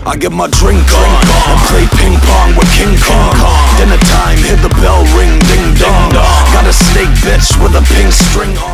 I get my drink on and play ping pong with King Kong. Dinner time, hear the bell ring, ding dong. Got a snake bitch with a pink string on.